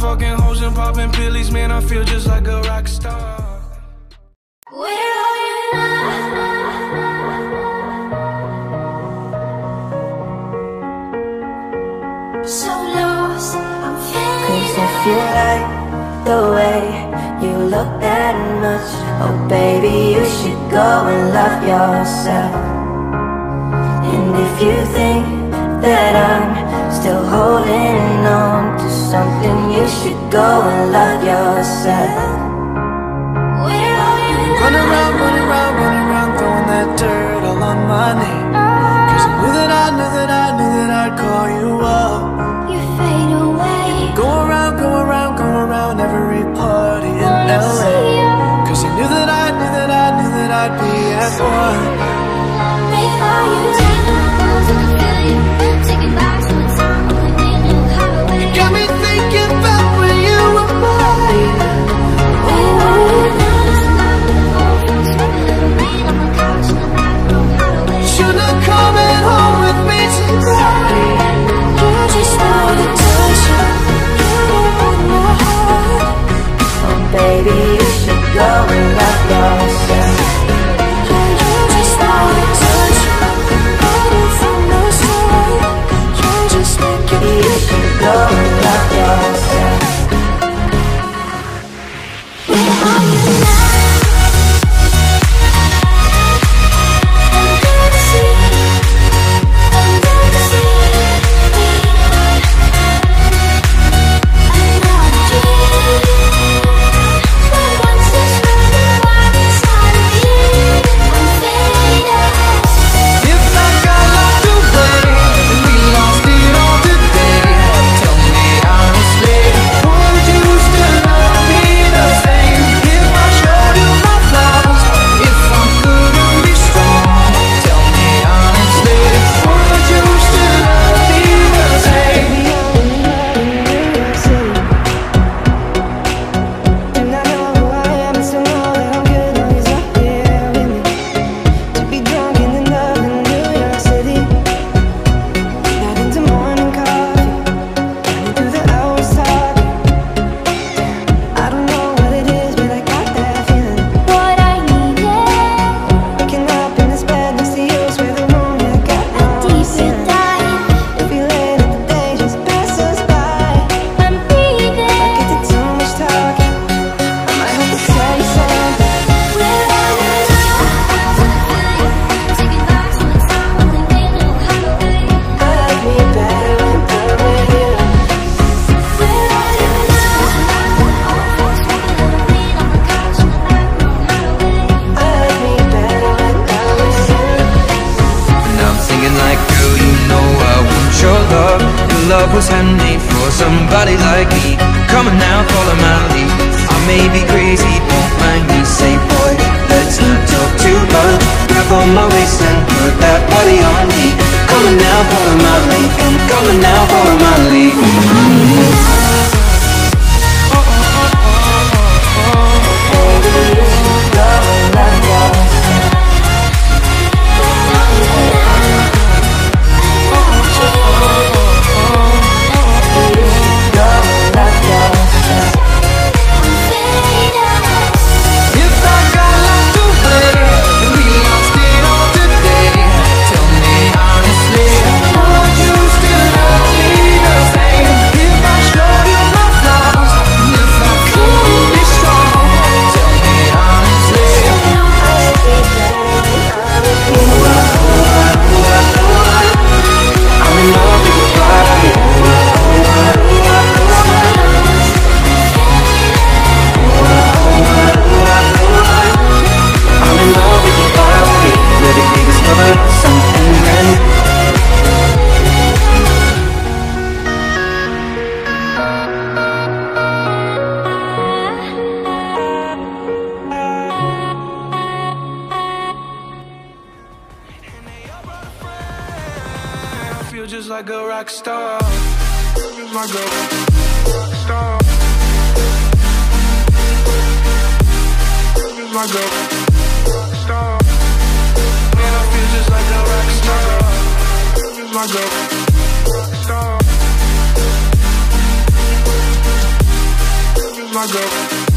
fucking hoes and popping pillies, man, I feel just like a rock star. Where are you now? So lost, I'm feeling. 'Cause if you like the way you look that much, oh baby, you should go and love yourself. And if you think that I'm still holding on to something, you should go and love yourself. Where are you now? Run around, throwing that dirt all on my name. 'Cause I knew that I'd call you up. You fade away. Go around every party in LA. 'Cause you knew that I'd be at one. Where are you now? Feel you, taking back some time when we knew how to wait. Got me thinking about when you were mine. Where are you now? Rain on the couch in the back room, how to wait. Should've come home with me tonight. You just want attention. You don't want my heart. Oh baby, you should go and love yourself. You just want attention. Running from the sun. You just make it. You should go and love yourself. Where are you now? Love was handmade for somebody like me. Come on now, follow my lead. I may be crazy, don't mind me. Say boy, let's not talk too much. Grab on my waist and put that body on me. Come on now, follow my lead. Come on now, follow my lead. Just like a rock star, just like a rock star, just like a rock star. Man, I feel just like a rock star, just like a rock star. my girl.